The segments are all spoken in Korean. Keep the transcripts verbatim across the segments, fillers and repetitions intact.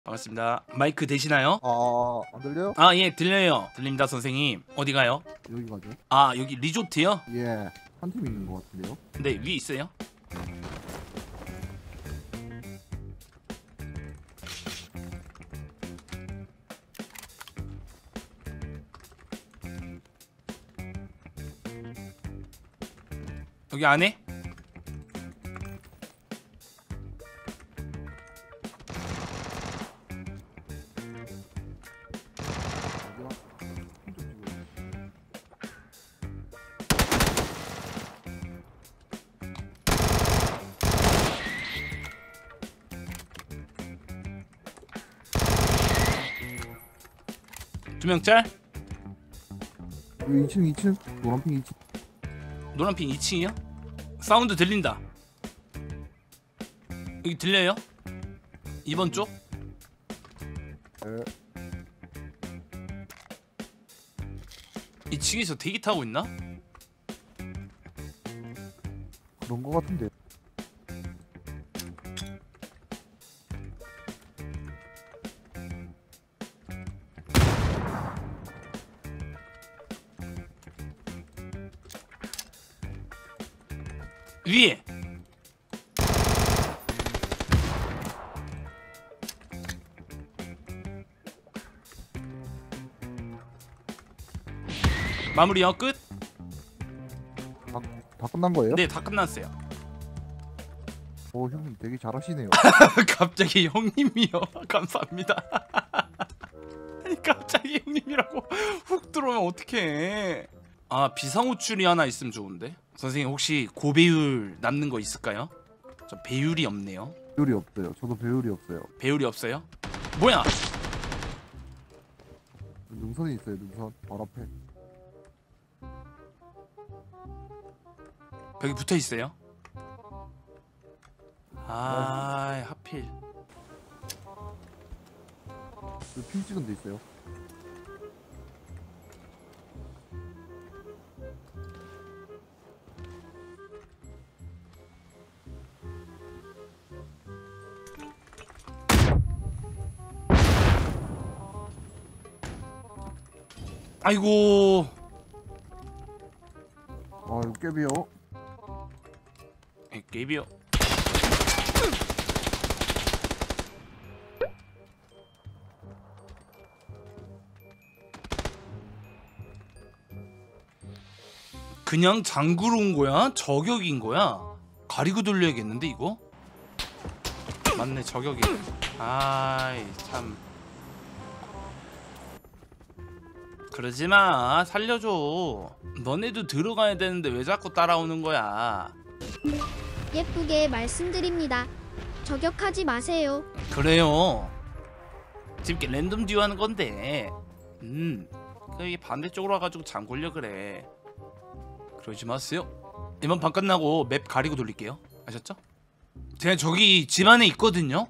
반갑습니다. 마이크 되시나요? 아, 안 들려요? 아, 예, 들려요. 들립니다, 선생님. 어디 가요? 여기 가죠. 아, 여기 리조트요? 예, 한 팀 있는 것 같은데요. 네, 위에 있어요. 여기 안에? 두 명짤? 여기 이 층, 이 층, 노란핑 이 층. 노란핑 이 층이요? 사운드 들린다. 여기 들려요? 이번 쪽? 예. 이 층에서 대기 타고 있나? 그런 것 같은데. 위에! 마무리요? 끝? 다, 다 끝난 거예요? 네, 다 끝났어요. 오, 형님 되게 잘하시네요. 갑자기 형님이요? 감사합니다. 아니, 갑자기 형님이라고 훅 들어오면 어떡해. 아, 비상호출이 하나 있으면 좋은데? 선생님 혹시 고배율 남는 거 있을까요? 저 배율이 없네요. 배율이 없어요. 저도 배율이 없어요. 배율이 없어요? 뭐야? 능선이 있어요. 능선 바로 앞에. 벽에 붙어 있어요? 아, 하필. 여기 핑 찍은 데 있어요. 아이고. 아, 이거 깨비요. 에, 게임이요. 그냥 장구로 온 거야? 저격인 거야? 가리고 돌려야겠는데 이거? 맞네, 저격이. 아이 참. 그러지마, 살려줘. 너네도 들어가야 되는데 왜 자꾸 따라오는 거야? 예쁘게 말씀드립니다. 저격하지 마세요. 그래요. 지금 이렇게 랜덤 듀오 하는 건데. 음, 그게 반대쪽으로 와가지고 장 걸려 그래. 그러지 마세요. 이번 판 끝나고 맵 가리고 돌릴게요. 아셨죠? 제가 저기 집 안에 있거든요.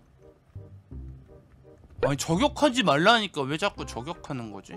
아니, 저격하지 말라니까 왜 자꾸 저격하는 거지?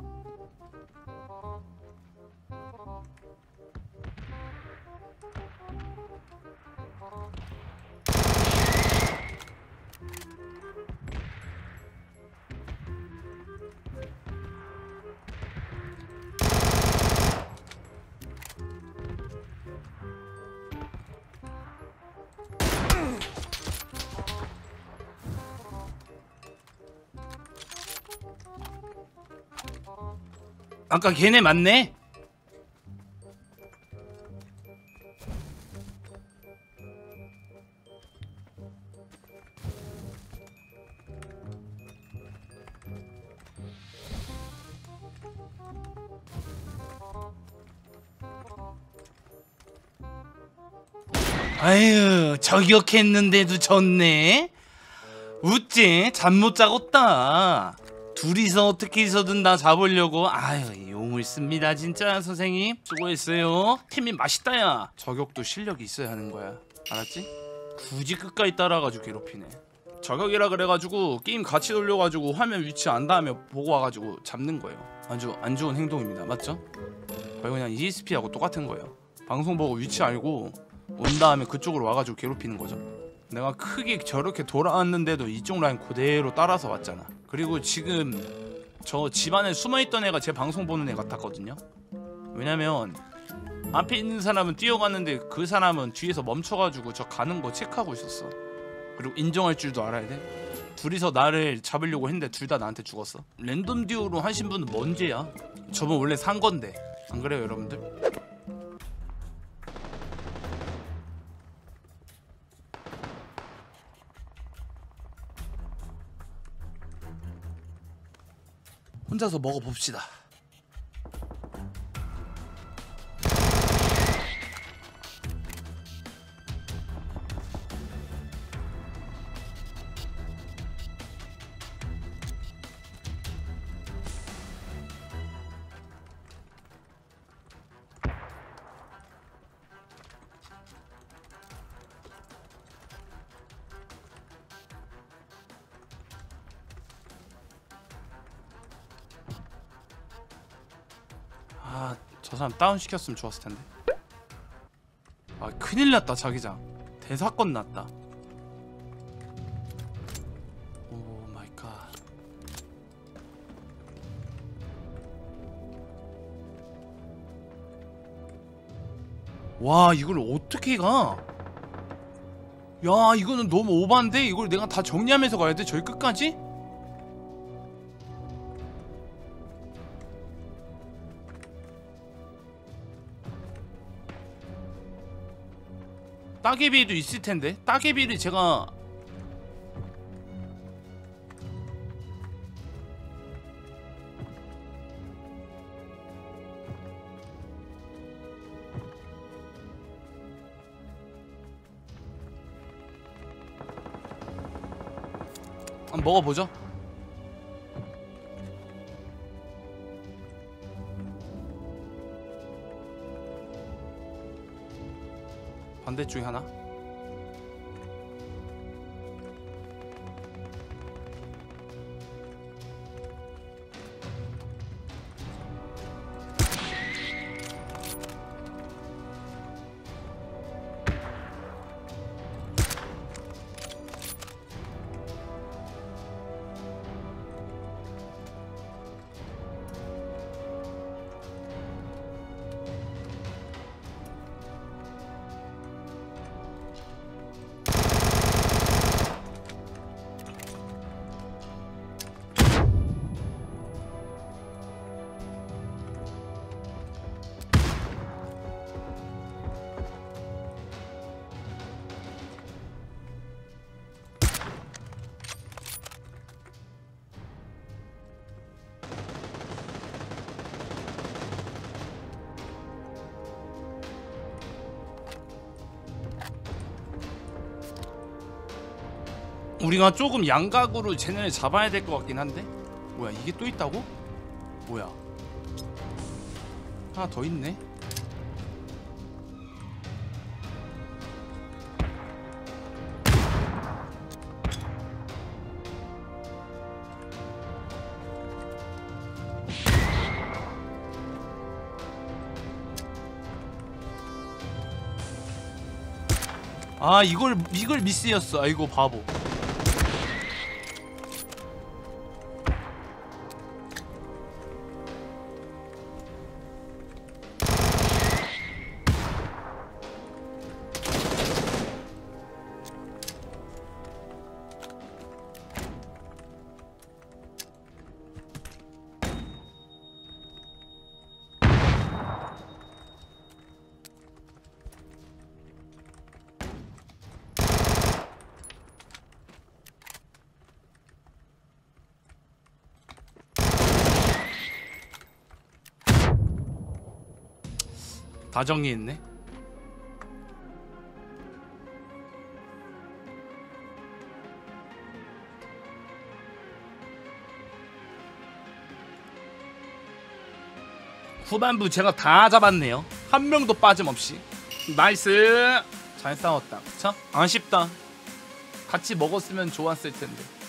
아까 걔네 맞네? 아유, 저격했는데도 졌네? 웃지? 잠 못 자겠다. 둘이서 어떻게 해서든 나 잡으려고. 아유, 용을 씁니다 진짜. 선생님 수고했어요. 팀이 맛있다. 야, 저격도 실력이 있어야 하는 거야, 알았지? 굳이 끝까지 따라가지고 괴롭히네. 저격이라 그래가지고 게임 같이 돌려가지고 화면 위치 안 닿으면 보고 와가지고 잡는 거예요. 아주 안 좋은 행동입니다, 맞죠? 거의 그냥 이에스피하고 똑같은 거예요. 방송 보고 위치 알고 온 다음에 그쪽으로 와가지고 괴롭히는 거죠. 내가 크게 저렇게 돌아왔는데도 이쪽 라인 그대로 따라서 왔잖아. 그리고 지금 저 집안에 숨어있던 애가 제 방송 보는 애 같았거든요. 왜냐면 앞에 있는 사람은 뛰어갔는데 그 사람은 뒤에서 멈춰가지고 저 가는 거 체크하고 있었어. 그리고 인정할 줄도 알아야 돼. 둘이서 나를 잡으려고 했는데 둘 다 나한테 죽었어. 랜덤 듀오로 하신 분은 뭔 죄야? 저번 원래 산 건데. 안 그래요 여러분들? 혼자서 먹어봅시다. 아, 저 사람 다운 시켰으면 좋았을 텐데. 아, 큰일 났다 자기장. 대사건 났다. 오 마이 갓. 와, 이걸 어떻게 가? 야, 이거는 너무 오반데? 이걸 내가 다 정리하면서 가야 돼? 저기 끝까지? 따개비도 있을 텐데. 따개비를 제가 한번 먹어보죠. 반대쪽에 하나. 우리가 조금 양각으로 쟤네를 잡아야 될 것 같긴 한데. 뭐야, 이게 또 있다고? 뭐야, 하나 더 있네. 아, 이걸 이걸 미스였어. 아이고 바보. 다 정리했네. 후반부 제가 다 잡았네요. 한 명도 빠짐없이. 나이스. 잘 싸웠다. 그쵸? 아쉽다. 같이 먹었으면 좋았을 텐데.